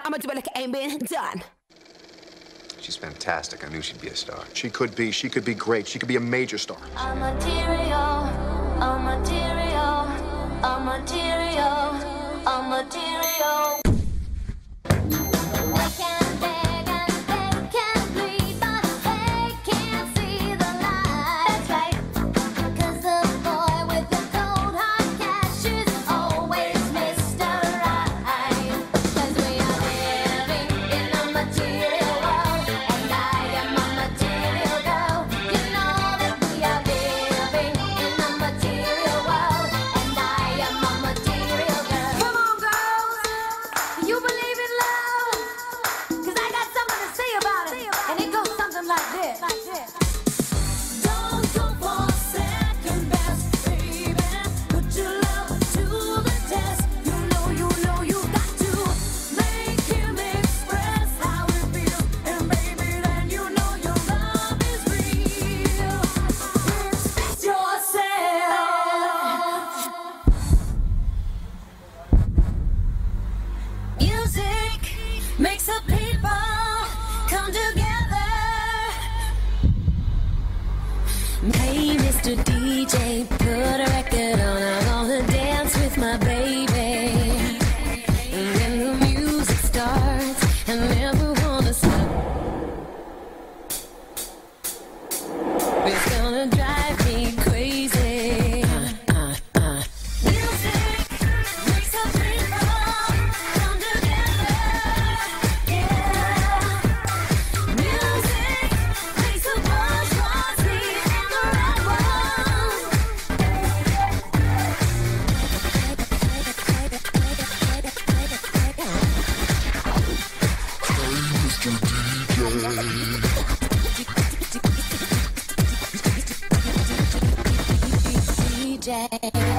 I'ma do it like it ain't been done. She's fantastic. I knew she'd be a star. She could be great. She could be a major star. I'm material, I'm material, I'm material, I'm material. They can beg and they can plead, but they can't see the light. That's right, 'cause the boy with the cold hard cash is always Mr. Right. 'Cause we are living in a material world, and I am a material girl. You know that we are living in a material world, and I am a material girl. Come on, girls, you believe in love? 'Cause I got something to say about it, and it goes something like this. Don't go for second best, baby. Put your love to the test. You know you got to make him express how it feels, and baby, then you know your love is real. Express yourself. Music makes the people come together. Hey, Mr. DJ, put a record on. I'm gonna dance with my baby. And when the music starts, I never wanna stop. It's gonna drive me crazy. Music makes the people come together. Yeah. Music makes the bourgeoisie and the right ones. DJ.